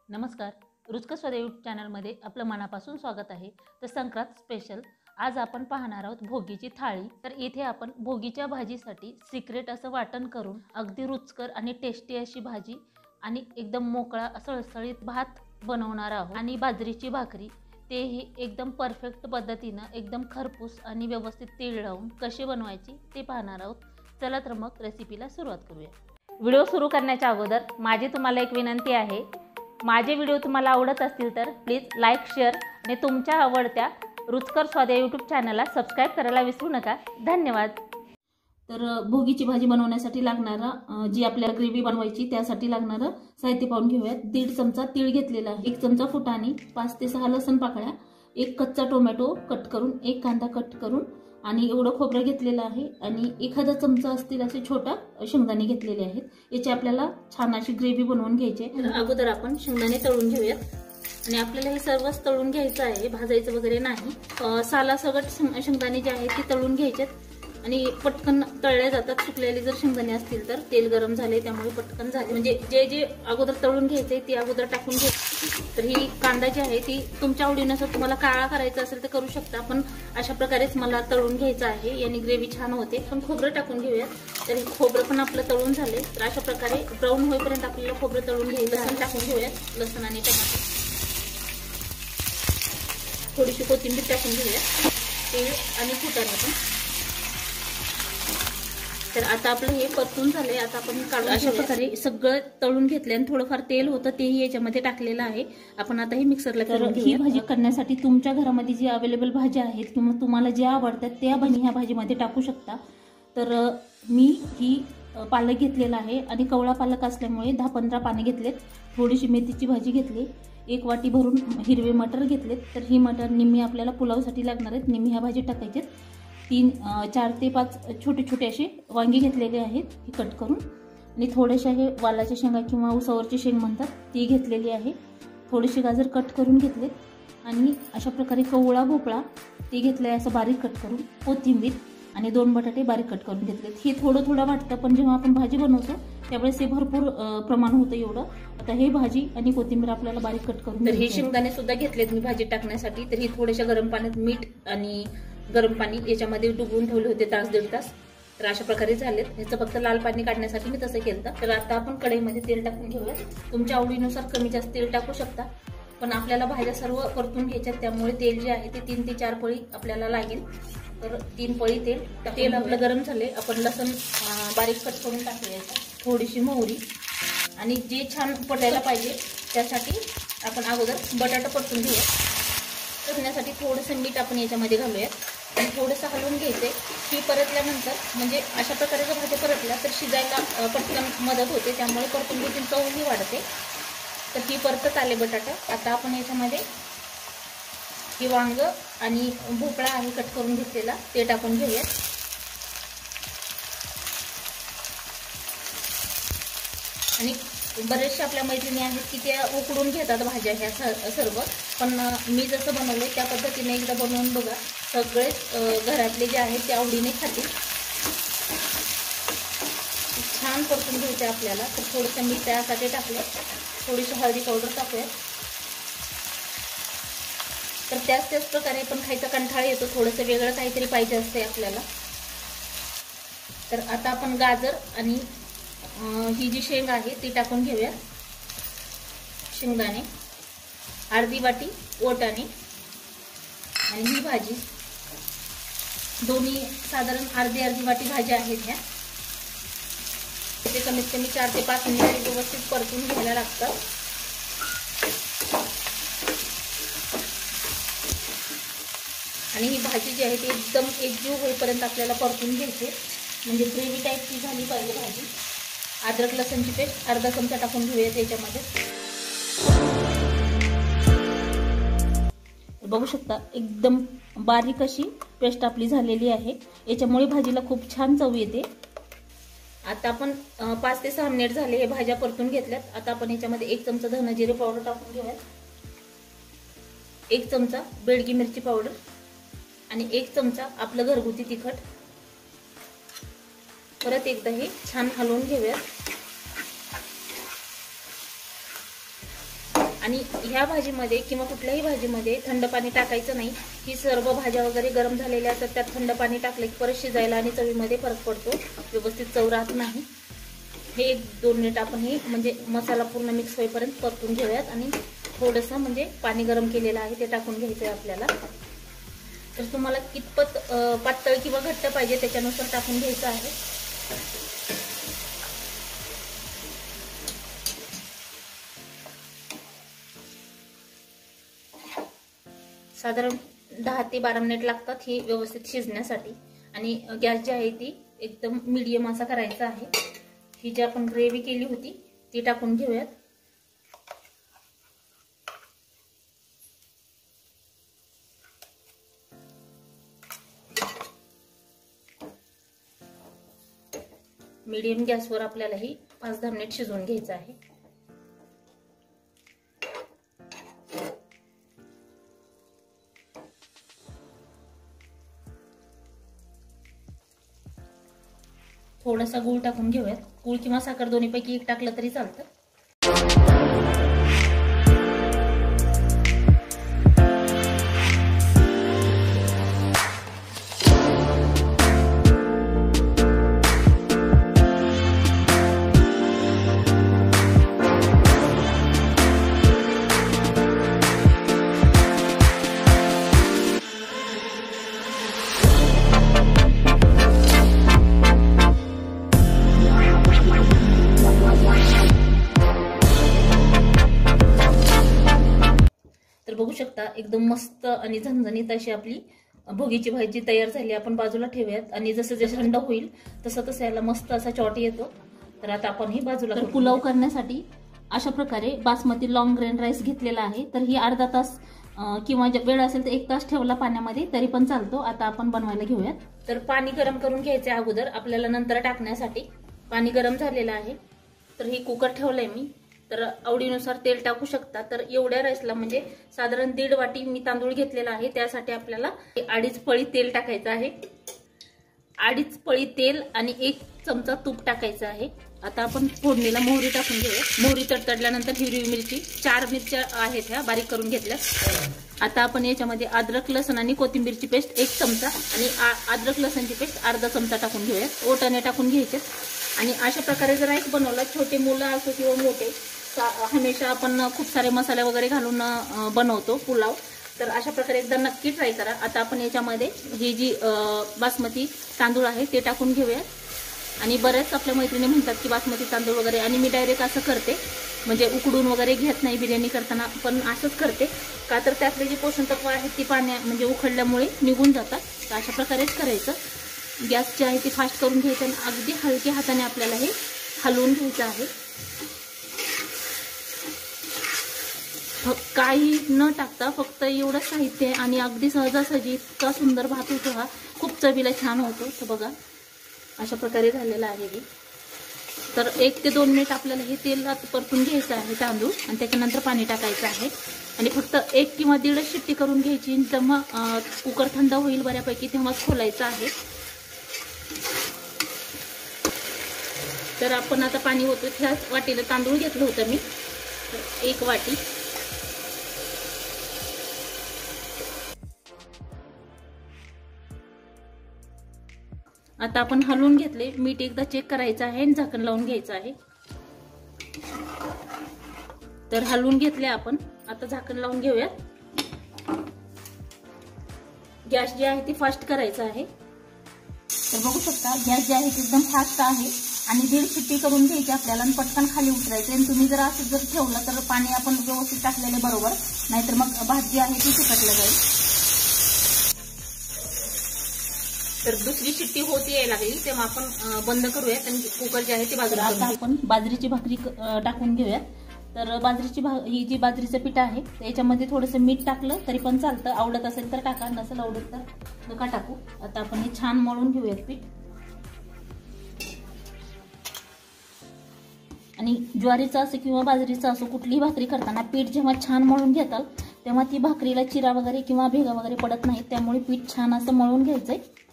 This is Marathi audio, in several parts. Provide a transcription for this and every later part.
नमस्कार, रुचकर स्वाद यूट्यूब चॅनलमध्ये आपलं मनापासून स्वागत आहे। तर संक्रांत स्पेशल आज आपण पाहणार आहोत भोगीची थाळी। तर इथे आपण भोगीच्या भाजीसाठी सिक्रेट असं वाटण करून अगदी रुचकर आणि टेस्टी अशी भाजी आणि एकदम मोकळा सळसळीत भात बनवणार आहोत आणि बाजरीची भाकरी तेही एकदम परफेक्ट पद्धतीने एकदम खरपूस आणि व्यवस्थित तेल लावून कशी बनवायची ते पाहणार आहोत। चला तर मग रेसिपीला सुरुवात करूया। व्हिडिओ सुरू करण्याच्या अगोदर माझी तुम्हाला एक विनंती आहे, माझे व्हिडिओ तुम्हाला आवडत असतील तर प्लीज लाईक, शेअर आणि तुमच्या आवडत्या रुचकर स्वाद यूट्यूब चॅनलला सबस्क्राईब करायला विसरू नका। धन्यवाद। तर भोगीची भाजी बनवण्यासाठी लागणारा जी आपल्याला ग्रेव्ही बनवायची त्यासाठी लागणारं साहित्य पाहून घेऊयात। 1.5 चमचा तीळ घेतलेला आहे, 1 चमचा फुटाणी, 5 ते 6 लसूण पाकळ्या, 1 कच्चा टोमॅटो कट करून, 1 कांदा कट करून आणि एवढं खोबरं घेतलेलं आहे आणि एखादा चमचा असतील असे छोटा शेंगदाणे घेतलेले आहेत। याची आपल्याला छान अशी ग्रेव्ही बनवून घ्यायची आहे। तर अगोदर आपण शेंगदाणे तळून घेऊयात आणि आपल्याला हे सर्वच तळून घ्यायचं आहे, भाजायचं वगैरे नाही। सालासकट शेंगदाणे जे आहेत ते तळून घ्यायचे आणि पटकन तळले जातात। सुकलेले जर शेंगदाणे असतील तर तेल गरम झाले त्यामुळे पटकन झाले, म्हणजे जे जे अगोदर तळून घ्यायचे ते अगोदर टाकून घ्यायचे। तर ही कांदा जी आहे ती तुमच्या आवडीनुसार तुम्हाला काळा करायचा असेल तर करू शकता, पण अशा प्रकारेच मला तळून घ्यायचं आहे, याने ग्रेव्ही छान होते। पण खोबरं टाकून घेऊयात। तर खोबरं पण आपलं तळून झाले, तर अशा प्रकारे ब्राऊन होईपर्यंत आपल्याला खोबरं तळून घ्यायचं। लसूण टाकून घेऊयात, लसूण आणि टमाटर, थोडीशी कोथिंबीर टाकून घेऊयात, तेल आणि फुटाणे पण। तर आता आपलं हे परतून झाले, आता आपण काढून अशा प्रकारे सगळं तळून घेतले आणि थोडंफार तेल होतं तेही याच्यामध्ये टाकलेलं आहे। आपण आता हे मिक्सरला करून घेऊ। ही भाजी करण्यासाठी तुमच्या घरामध्ये जी अवेलेबल भाज्या आहेत किंवा तुम्हाला ज्या आवडतात त्या भाजी ह्या भाजीमध्ये टाकू शकता। तर मी ही पालक घेतलेला आहे आणि कवळा पालक असल्यामुळे 10-15 पाने घेतलेत। थोडीशी मेथीची भाजी घेतली, 1 वाटी भरून हिरवे मटर घेतलेत। तर ही मटर निम्मी आपल्याला पुलावसाठी लागणार आहेत, निम्मी ह्या भाजीत टाकायचे। 4 ते 5 छोटे छोटे असे वांगी घेतलेले आहेत, हे कट करून, आणि थोडेसे हे वालाच्या शेंगा किंवा उसावरची शेंग म्हणतात ती घेतलेली आहे। थोडेसे गाजर कट करून घेतलेत आणि अशा प्रकारे कवळा भोपळा ते घेतलाय असं बारीक कट करून, कोथिंबीर आणि 2 बटाटे बारीक कट करून घेतलेत। हे थोडं थोडं वाटतं, पण जेव्हा आपण भाजी बनवतो त्यावेळेस हे भरपूर प्रमाण होतं एवढं। आता हे भाजी आणि कोथिंबीर आपल्याला बारीक कट करून, तर हे शेंगदाणे सुद्धा घेतलेत मी भाजी टाकण्यासाठी। तर हे थोडेशा गरम पाण्यात मीठ आणि गरम पाणी याच्यामध्ये डुबवून ठेवले होते तास 1.5 तास। तर अशा प्रकारे झालेत, ह्याचं फक्त लाल पाणी काढण्यासाठी मी तसं केलं। तर आता आपण कढईमध्ये तेल टाकून घेऊया। तुमच्या आवडीनुसार कमी जास्त तेल टाकू शकता, पण आपल्याला भाज्या सर्व परतून घ्यायच्यात त्यामुळे तेल जे आहे ते 3 ते 4 पळी आपल्याला लागेल। तर 3 पळी तेल आपलं गरम झाले, आपण लसूण बारीक कट करून टाकूया, थोडीशी मोहरी, आणि जे छान पटायला पाहिजे त्यासाठी आपण अगोदर बटाटा परतून घेऊया। करण्यासाठी थोडंसं मीठ आपण याच्यामध्ये घालूयात आणि थोडंसं हलवून घ्यायचंय। ही परतल्यानंतर म्हणजे अशा प्रकारे जर भाज्या परतल्या तर शिजायला पटकन मदत होते, त्यामुळे परतून घेऊन चवही वाढते। तर ही परतत आले बटाटा। आता आपण याच्यामध्ये हे वांग आणि भोपळा आहे कट करून घेतलेला ते टाकून घेऊयात आणि बरेचशा आपल्या मैत्रिणी आहेत की त्या उकडून घेतात भाज्या ह्या सर्व, पण मी जसं बनवलंय त्या पद्धतीने एकदा बनवून बघा, सगळेच घरातले जे आहेत ते आवडीने खातील। छान परतून घ्यायचे आपल्याला। तर थोडंसं मीठ त्यासाठी टाकलं, थोडीशी हळदी पावडर टाकूया। तर त्याच प्रकारे पण खायचा कंटाळा येतो, थोडंसं वेगळं काहीतरी पाहिजे असते आपल्याला। तर आता आपण गाजर आणि ही जी शेंग आहे ती टाकून घेऊया, शेंगदाणे, अर्धी वाटी वाटाणे आणि ही भाजी, दोन्ही साधारण अर्धी वाटी भाज्या आहेत ह्या। ते कमीत कमी 4 ते 5 मिनिट व्यवस्थित परतून घ्यायला लागतात। आणि ही भाजी जी आहे ती एकदम एकजीव होईपर्यंत आपल्याला परतून घ्यायची, म्हणजे ग्रेव्ही टाईपची झाली पाहिजे भाजी। अद्रक लसूणची पेस्ट अर्धा चमचा टाकून घेऊया त्याच्यामध्ये। बघू शकता एकदम बारीक अशी पेस्ट आपली झालेली आहे, याच्यामुळे भाजीला खूप छान चव येते। आता आपण 5 ते 6 मिनिट झाले हे भाज्या परतून घेतल्यात। आता आपण याच्यामध्ये 1 चमचा धना जिरे पावडर टाकून घेऊयात, 1 चमचा बेडगी मिरची पावडर आणि 1 चमचा आपलं घरगुती तिखट। परत एकदा हे छान हलवून घेऊयात आणि ह्या भाजीमध्ये किंवा कुठल्याही भाजीमध्ये थंड पाणी टाकायचं नाही. ही सर्व भाज्या वगैरे गरम झालेल्या असतात, त्यात थंड पाणी टाकलं की परत शिजायला आणि चवीमध्ये फरक पडतो, व्यवस्थित चव राहत नाही. हे 1-2 मिनिट आपण हे म्हणजे मसाला पूर्ण मिक्स होईपर्यंत परतून घेऊयात. आणि थोडंसं म्हणजे पाणी गरम केलेलं आहे ते टाकून घ्यायचं आहे आपल्याला. तर तुम्हाला कितपत पातळ किंवा घट्ट पाहिजे त्याच्यानुसार टाकून घ्यायचं आहे. साधारण 10 ते 12 मिनिट लागतात ही व्यवस्थित शिजण्यासाठी. आणि गॅस जी आहे ती एकदम मीडियम असा करायचा आहे. ही जी आपण ग्रेव्ही केली होती ती टाकून घेऊयात. मीडियम गॅसवर आपल्याला ही 5-10 मिनिट शिजवून घ्यायचं आहे. थोडासा गूळ टाकून घेऊयात. गूळ किंवा साखर दोन्हीपैकी एक टाकलं तरी चालतं. बघू शकता एकदम मस्त आणि झणझणीत अशी आपली भोगीची भाजी तयार झाली. आपण बाजूला ठेवूयात आणि जसं जसं थंड होईल तसं तसं याला मस्त असा चॉट येतो. तर आता आपण ही बाजूला. तर पुलाव करण्यासाठी अशा प्रकारे बासमती लॉंग ग्रेन राईस घेतलेला आहे. तर ही अर्धा तास किंवा वेळ असेल तर 1 तास ठेवला पाण्यामध्ये तरी पण चालतो. आता आपण बनवायला घेऊयात. तर पाणी गरम करून घ्यायचं अगोदर आपल्याला नंतर टाकण्यासाठी. पाणी गरम झालेलं आहे. तर ही कुकर ठेवलंय मी. तर आवडीनुसार तेल टाकू शकता. तर एवढ्या राईसला म्हणजे साधारण 1.5 वाटी मी तांदूळ घेतलेला आहे. त्यासाठी आपल्याला 2.5 पळी तेल टाकायचं आहे. 2.5 पळी तेल आणि 1 चमचा तूप टाकायचं आहे. आता आपण फोडणीला मोहरी टाकून घेऊया. मोहरी तडतडल्यानंतर हिरवी मिरची 4 मिरच्या आहेत ह्या बारीक करून घेतल्या. आता आपण याच्यामध्ये अद्रक लसण आणि कोथिंबीरची पेस्ट 1 चमचा आणि अद्रक लसणची पेस्ट अर्धा चमचा टाकून घेऊया. ओटाने टाकून घ्यायचे. आणि अशा प्रकारे जर राईस बनवला, छोटे मुलं असो किंवा मोठे, हमेशा आपण खूप सारे मसाले वगैरे घालून बनवतो पुलाव. तर अशा प्रकारे एकदा नक्की ट्राय करा. आता आपण याच्यामध्ये ही जी बासमती तांदूळ आहे ते टाकून घेऊया. आणि बऱ्याच आपल्या मैत्रिणी म्हणतात की बासमती तांदूळ वगैरे, आणि मी डायरेक्ट असं करते म्हणजे उकडून वगैरे घेत नाही बिर्याणी करताना, पण असंच करते का तर त्यातले जे पोषण तत्व आहेत ती म्हणजे उखडल्यामुळे निघून जातात. तर अशा प्रकारेच करायचं. गॅस जे आहे ती फास्ट करून घ्यायचं आणि अगदी हलक्या हाताने आपल्याला हे हलवून घ्यायचं आहे. काही न टाकता फक्त एवढं साहित्य आहे आणि अगदी सहजासहजी इतका सुंदर भात होतो हा. खूप चवीला छान होतो. तर बघा अशा प्रकारे झालेला आहे हे. तर 1 ते 2 मिनिट आपल्याला हे तेलात परतून घ्यायचं आहे तांदूळ आणि त्याच्यानंतर पाणी टाकायचं आहे. आणि फक्त 1 किंवा 1.5 शिट्टी करून घ्यायची. जेव्हा कुकर थंड होईल बऱ्यापैकी तेव्हाच खोलायचं आहे. तर आपण आता पाणी होतो ह्याच वाटीला तांदूळ घेतलं होतं मी. तर 1 वाटी. आता आपण हलवून घेतले. मीठ एकदा चेक करायचं आहे आणि झाकण लावून घ्यायचं आहे. तर हलवून घेतले आपण. आता झाकण लावून घेऊयात. गॅस जी आहे ती फास्ट करायचा आहे. तर बघू शकता गॅस जे आहे ते एकदम फास्ट आहे आणि 1.5 शिट्टी करून घ्यायची आपल्याला आणि पटकन खाली उतरायचे. आणि तुम्ही जर असं जर ठेवलं तर पाणी आपण व्यवस्थित टाकलेले बरोबर, नाहीतर मग भात जी आहे ती चिकटलं जाईल. तर 2री शिट्टी होती यायला लागली तेव्हा आपण बंद करूयात आणि कुकर जे आहे ते बाजूला. आता आपण बाजरीची भाकरी टाकून घेऊयात. तर ही जी बाजरीचं पीठ आहे त्याच्यामध्ये थोडंसं मीठ टाकलं तरी पण चालतं. आवडत असेल तर टाका, नसेल आवडत तर नका टाकू. आता आपण हे छान मळून घेऊयात पीठ. आणि ज्वारीचं असो किंवा बाजरीचं असो कुठलीही भाकरी करताना पीठ जेव्हा छान मळून घेताल तेव्हा ती भाकरीला चिरा वगैरे किंवा भेगा वगैरे पडत नाहीत. त्यामुळे पीठ छान असं मळून घ्यायचंय.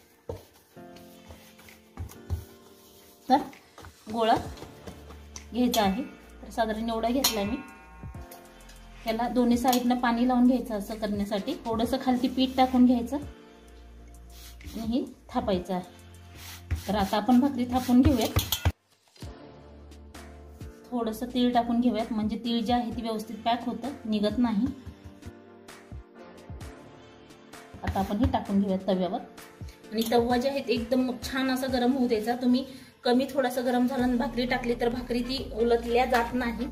तर गोळा घ्यायचा आहे. तर साधारण एवढा घेतलाय मी. ह्याला दोन्ही साईडनं पाणी लावून घ्यायचं असं करण्यासाठी. थोडंसं खालती पीठ टाकून घ्यायचं आणि हे थापायचं आहे. तर आता आपण भाकरी थापून घेऊयात. थोडंसं तीळ टाकून घेऊयात म्हणजे तीळ जे आहे ती व्यवस्थित पॅक होतं, निघत नाही. आता आपण हे टाकून घेऊयात तव्यावर. आणि तवा जे आहे एकदम छान असा गरम होऊ द्यायचा. तुम्ही कमी थोडासा गरम झाला आणि भाकरी टाकली तर भाकरी ती उलटल्या जात नाही.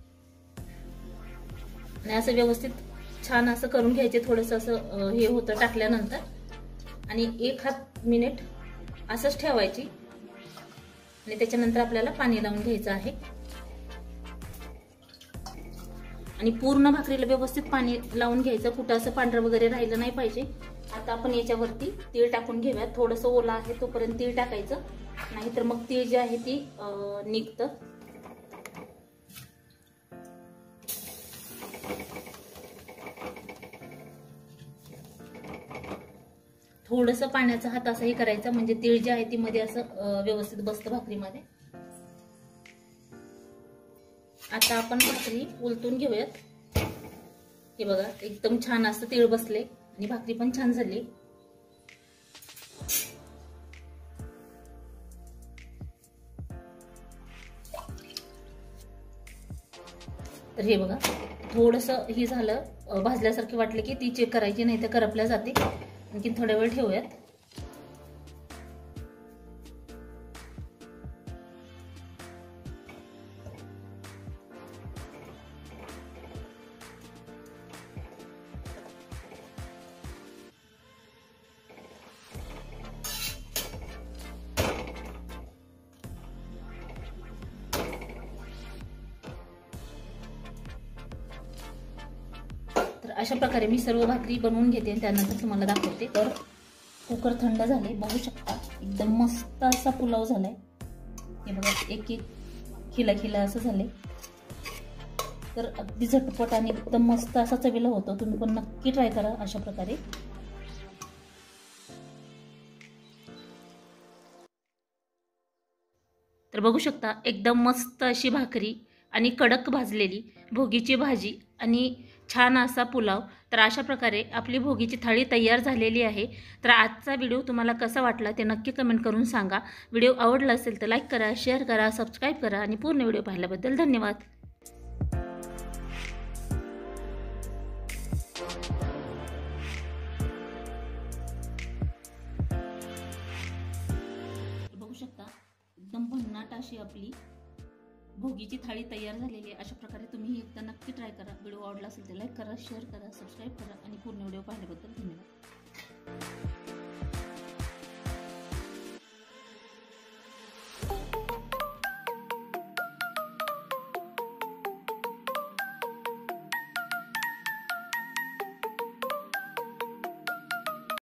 आणि असं व्यवस्थित छान असं करून घ्यायचे. थोडंसं असं हे होतं टाकल्यानंतर. आणि 1 मिनिट असंच ठेवायची आणि त्याच्यानंतर आपल्याला पाणी लावून घ्यायचं आहे. आणि पूर्ण भाकरीला व्यवस्थित पाणी लावून घ्यायचं. कुठं असं पांढरं वगैरे राहिलं नाही पाहिजे. आता आपण याच्यावरती तीळ टाकून घेऊयात. थोडंसं ओला आहे तोपर्यंत तीळ टाकायचं, नाहीतर मग तीळ जे आहे ती निघतं. थोडंसं पाण्याचा हात असाही करायचा म्हणजे तीळ जे आहे ती मध्ये असं व्यवस्थित बसतं भाकरीमध्ये. आता आपण भाकरी उलटून घेऊयात. हे बघा एकदम छान असं तीळ बसले आणि भाकरी पण छान झाली. तर हे बघा थोडंसं हे झालं, भाजल्यासारखे वाटले की ती चेक करायची, नाही तर करपल्या जाते. आणखी थोड्या वेळ ठेवूयात. तर अशा प्रकारे मी सर्व भाकरी बनवून घेते आणि त्यानंतर तुम्हाला दाखवते. तर कुकर थंड झाले, बघू शकता एकदम मस्त असा पुलाव झालाय. हे बघा एक एक खिला खिला असं झाले. तर अगदी झटपट आणि एकदम मस्त असा चवीला होतो. तुम्ही पण नक्की ट्राय करा अशा प्रकारे. तर बघू शकता एकदम मस्त अशी भाकरी आणि कडक भाजलेली भोगीची भाजी आणि छान असा पुलाव. तर अशा प्रकारे आपली भोगीची थाळी तयार झालेली आहे. तर आजचा व्हिडिओ तुम्हाला कसा वाटला ते नक्की कमेंट करून सांगा. व्हिडिओ आवडला असेल तर लाईक करा, शेअर करा, सबस्क्राईब करा आणि पूर्ण व्हिडिओ पाहिल्याबद्दल धन्यवाद. बघू शकता एकदम भन्नाट अशी आपली भोगीची थाळी तयार झालेली आहे. अशा प्रकारे तुम्ही एकदा नक्की ट्राय करा. व्हिडिओ आवडला असेल तर लाईक करा, शेअर करा, सबस्क्राईब करा आणि पूर्ण व्हिडिओ पाहिल्याबद्दल धन्यवाद.